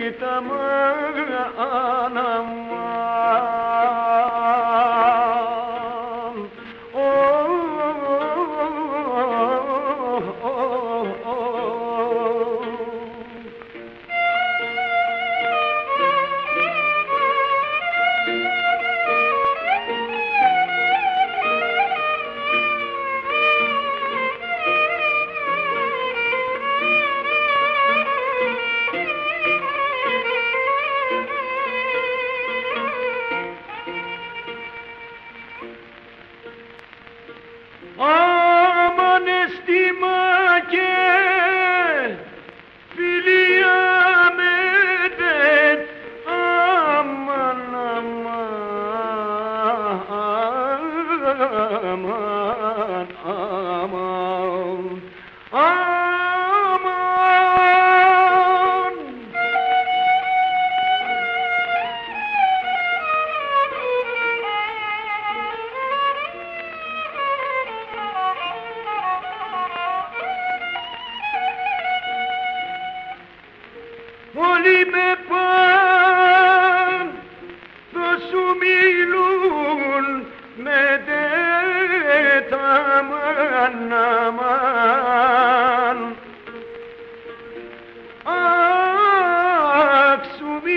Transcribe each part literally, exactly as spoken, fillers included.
aman aman. Oh, oh, oh, oh. Aman estima ke filya medet, aman aman aman aman aman. Voli me pan to sumilun medet, aman aman. Ah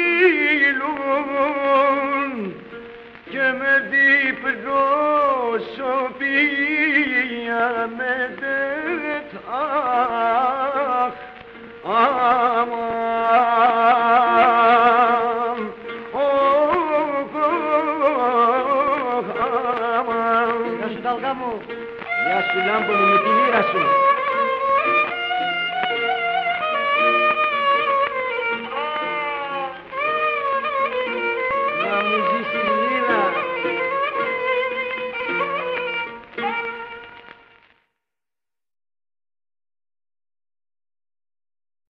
sumilun kemedi prosopia medet, ah aman. Oh, oh, aman. Γεια σου Ταλγά μου. Γεια σου Λάμπο μου, με τη μοίρα σου.